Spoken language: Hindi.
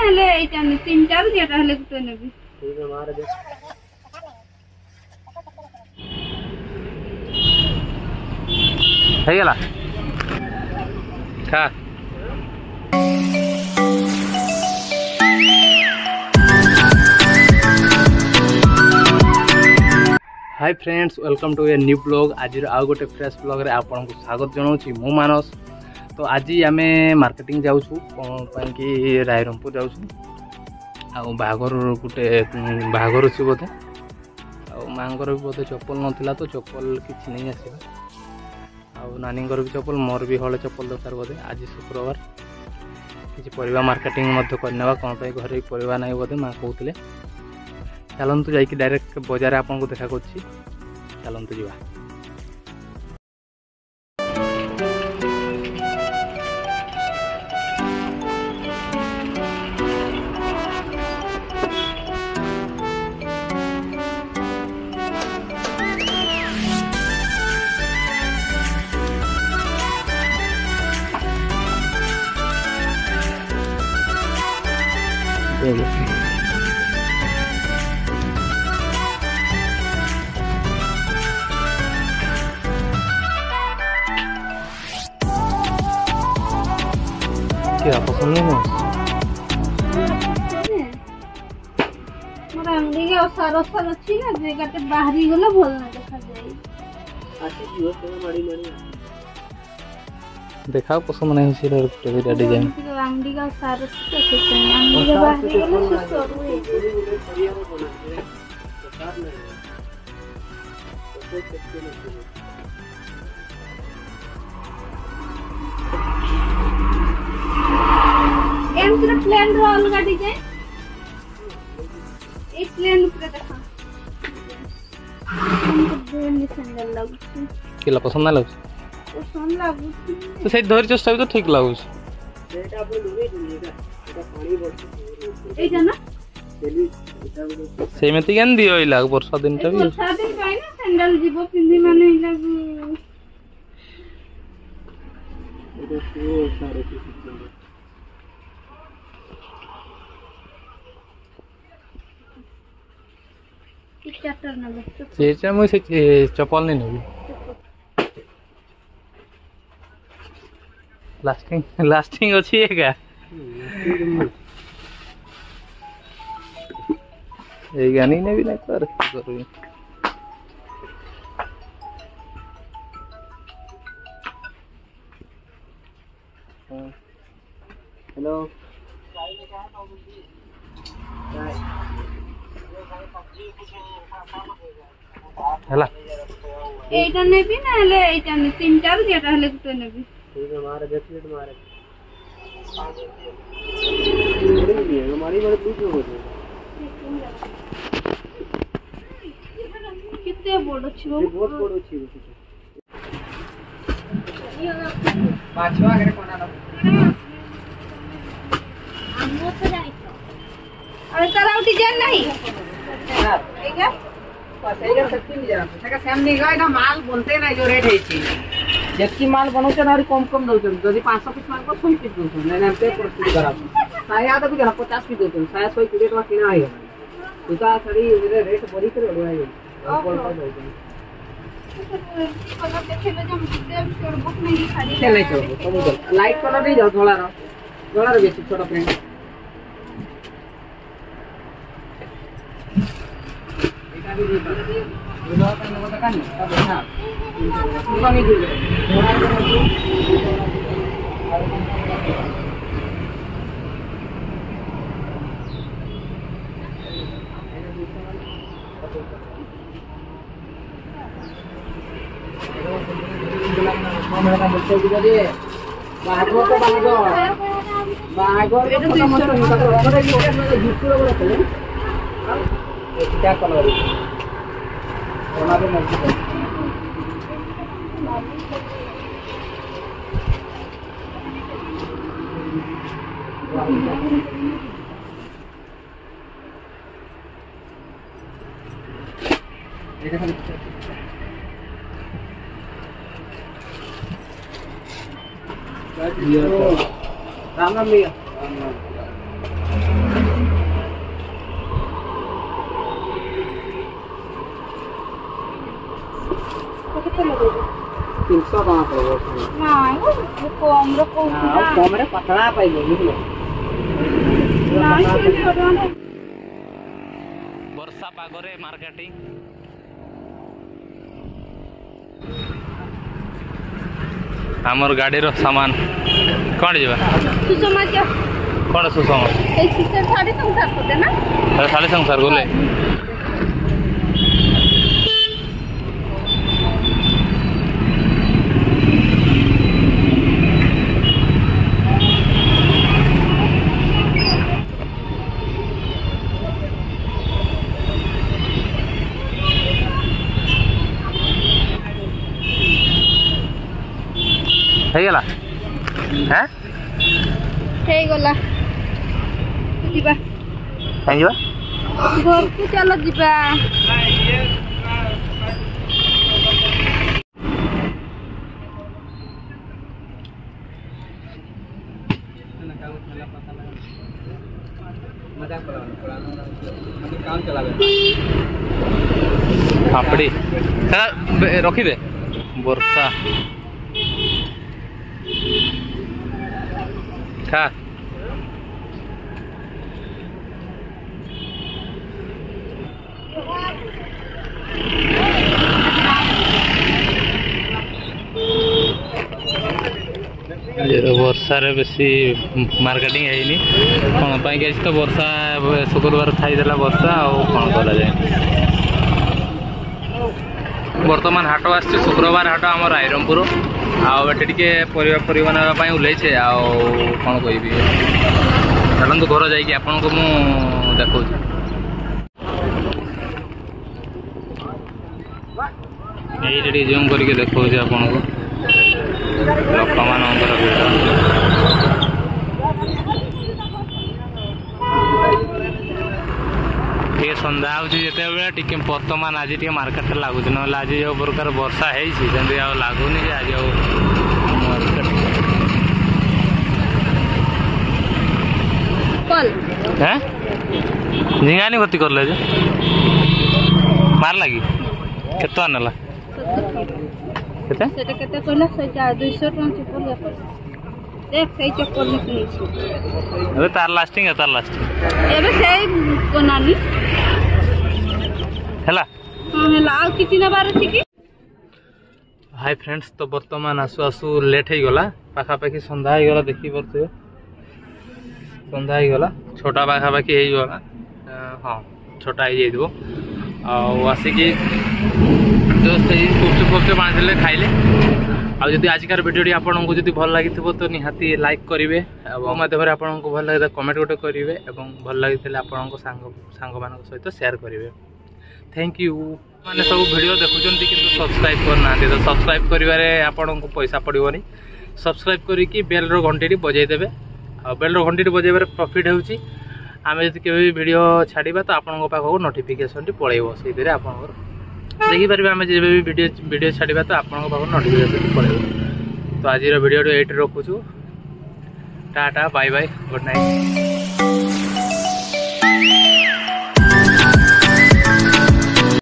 हेले एटा ने तीनटा रे जेटा हेले गुटे नेबी ठीक है मार दे ହେଇଗଲା ଖା hi friends welcome to a new blog आज आउ गोटे फ्रेश ब्लॉग रे आपन को स्वागत जनाऊँ मु मानस तो आज आम मार्केटिंग जाऊँ कौन कि रायरंगपुर जाऊँ बाघर गोटे बाघर अच्छी बोधे आँगर भी बोधे चप्पल नाला तो चप्पल किसी नहीं आसवा आ नानी भी चप्पल मोर भी हले चप्पल दरकार बोधे आज शुक्रवार किसी परिवा मार्केटिंग करने कौन घर परिवा ना बोधे माँ कहते चलतु जाकि डायरेक्ट बजार आपन को देखा कर चलतु जा क्या पसंद नहीं मोर अंगड़ी के सारो सार अछि ना जे गाते बाहरी गला भल ना देखा जाई आसी जीव से मारी मारी देखा पसंद नहीं से टेबल डिजाइन अंगड़ी का सारो से अंगड़ी के बाहरी गला सरू है परिया में बना है सरकार ने तो कोई चक्कर नहीं एम से प्लेन रोल का डिजाइन एक प्लेन ऊपर देखा हमको देन सैंडल लागु केला पसंद ना लागु पसंद लागु तो सही धरि चेष्टा भी तो ठीक लागु एटा अपन लुगे दुनिया एटा पानी बोल ए जाना चली एटा सेमति केन दियो इला वर्षा दिन ता भी वर्षा दिन काई ना सैंडल जीवो पिंदी माने इला एटा तो सारे की चैप्टर नंबर से मु से चप्पल नहीं नेबी लास्टिंग अछि एका ए गानी नेबी ना कर करू हेलो हला एटा नेबी ना ले एटा ने तीनटा रे जेटा हेले गुटे नेबी ठीक है मार 10 मिनट मारे हमारी बात पूछो कितने बड़ छी बहुत बड़ छी पांचवा करे कोना लो हमो तो जाई अरे तारा डिजाइन नहीं एगा पैसेंजर शक्ति नहीं जरा सेका सामने गए ना माल बोलते ना जो रेट है छी जक्की माल बनौते ना कम कम दउछन यदि 500 पीस माल को 100 पीस दउछन नै नै पे प्रस्तुत करा साया तो कुछ 50 पीस दउछन साया 100 की रेट में किना आएगा उता छड़ी रेट बड़ी करे बढ़ाई बोल पा दउछन कलर देखेले जम किते छोड़ बुक नहीं साड़ी चले चलो सब लाइट कलर नहीं जाओ धोला रो बेसी छोटा प्रिंट एटा भी दुला का नंबर का नहीं सब ना पूरा नहीं दिले क्या कलर राम राम भैया। 300 ଟଙ୍କା ପଡ଼ିବ। ନାଇଁ କମର କହୁଛି ଆଉ କମରେ ପତଳା ପାଇବ ବୁଝିଲ। ନାଇଁ 300 ଟଙ୍କା ବର୍ଷା ପାଗରେ ମାର୍କେଟିଂ ଆମର ଗାଡ଼ିର ସାମାନ କ'ଣ ଯିବା ସୁସମାଜ କ'ଣ ସୁସମ এই সিস্টেম 350 করতে না 350 গলে ହେଇଗଲା হ্যাঁ ହେଇଗଲା ଯିବା କାଇଁ ଯିବା ଘରକୁ ଚାଲ ଯିବା ପାପଡ଼ି ରଖିଦେ ବର୍ଷା ଖା ବର୍ଷାରେ ବେଶୀ ମାର୍କେଟିଂ ହେଇନି କ'ଣ ପାଇଁକି ଆଜି ତ ବର୍ଷା ଶୁକ୍ରବାର ଖାଇଦେଲା ବର୍ଷା ଆଉ କ'ଣ କରାଯାଏ। ବର୍ତ୍ତମାନ ହାଟ ଆସିଛି ଶୁକ୍ରବାର ହାଟ ଆମର ରାଇରଙ୍ଗପୁର ଆଉ ଏଠି ଟିକେ ପରିବା ନେବା ପାଇଁ ଓହ୍ଲେଇଛେ ଆଉ କ'ଣ କହିବି ଚାଲନ୍ତୁ ଘର ଯାଇକି ଆପଣଙ୍କୁ ମୁଁ ଦେଖାଉଛି। ଏଇଠି ଟିକେ ଜୁମ୍ କରିକି ଦେଖାଉଛି ଆପଣଙ୍କୁ ଲୋକମାନଙ୍କର ଭିଡ଼ ଟିକେ ସନ୍ଧ୍ୟା ହେଉଛି ଯେତେବେଳେ ଟିକେ ବର୍ତ୍ତମାନ ଆଜି ଟିକେ ମାର୍କେଟରେ ଲାଗୁଛି ନହେଲେ ଆଜି ଯେଉଁ ପ୍ରକାର ବର୍ଷା ହେଇଛି ସେମିତି ଆଉ ଲାଗୁନି ଯେ ଆଜି ଆଉ ମାର୍କେଟ হ্যাঁ ঝিঙানি ভর্তি করলে যে মার লাগি কেତେ ଟଙ୍କା ନେଲା କେତେ সেটা কেতে কইলা সেটা 200 টাকা চপ্পল দেখো দেখ সেই চপ্পল কিনেছি ଏବେ ତାର ଲାଷ୍ଟିଂ ଏବେ ସେଇ କୋନାନି ହେଲା ହଁ ହେଲା ଆଉ କିଛି ନେବାର ଅଛି କି ହାଇ ଫ୍ରେଣ୍ଡସ୍ ତ ବର୍ତ୍ତମାନ ଆସୁ ଆସୁ ଲେଟ୍ ହେଇଗଲା ପାଖାପାଖି ସନ୍ଧ୍ୟା ହେଇଗଲା ଦେଖିପାରୁଥିବେ ସନ୍ଧ୍ୟା ହେଇଗଲା ଛଅଟା ପାଖାପାଖି ହେଇଗଲା ହଁ ଛଅଟା ହେଇଯାଇଥିବ ଆଉ ଆସିକି ଜଷ୍ଟ ଏଇ ଗୁପଚୁପ୍ ଆଣିଥିଲେ ଖାଇଲେ ଆଉ ଯଦି ଆଜିକାର ଭିଡ଼ିଓଟି ଆପଣଙ୍କୁ ଯଦି ଭଲ ଲାଗିଥିବ ତ ନିହାତି ଲାଇକ୍ କରିବେ ଏବଂ ମାଧ୍ୟମରେ ଆପଣଙ୍କୁ ଭଲ ଲାଗିଲେ କମେଣ୍ଟ ଗୋଟେ କରିବେ ଏବଂ ଭଲ ଲାଗିଥିଲେ ଆପଣଙ୍କ ସାଙ୍ଗମାନଙ୍କ ସହିତ ସେୟାର କରିବେ ଥ୍ୟାଙ୍କ ୟୁ ମାନେ ସବୁ ଭିଡ଼ିଓ ଦେଖୁଛନ୍ତି କିନ୍ତୁ ସବସ୍କ୍ରାଇବ୍ କରୁନାହାନ୍ତି ତ ସବସ୍କ୍ରାଇବ୍ କରିବାରେ ଆପଣଙ୍କୁ ପଇସା ପଡ଼ିବନି ସବସ୍କ୍ରାଇବ୍ କରିକି ବେଲ୍ର ଘଣ୍ଟିଟି ବଜାଇଦେବେ ଆଉ ବେଲ୍ର ଘଣ୍ଟିଟି ବଜାଇବାରେ ପ୍ରଫିଟ୍ ହେଉଛି ଆମେ ଯଦି କେବେ ବି ଭିଡ଼ିଓ ଛାଡ଼ିବା ତ ଆପଣଙ୍କ ପାଖକୁ ନୋଟିଫିକେସନ୍ଟି ପଳାଇବ ସେଇଥିରେ ଆପଣଙ୍କର ଦେଖିପାରିବେ ଆମେ ଯେବେ ବି ଭିଡ଼ିଓ ଛାଡ଼ିବା ତ ଆପଣଙ୍କ ପାଖକୁ ନୋଟିଫିକେସନ୍ଟି ପଳାଇବ ତ ଆଜିର ଭିଡ଼ିଓଟି ଏଇଠି ରଖୁଛୁ tata bye bye good night.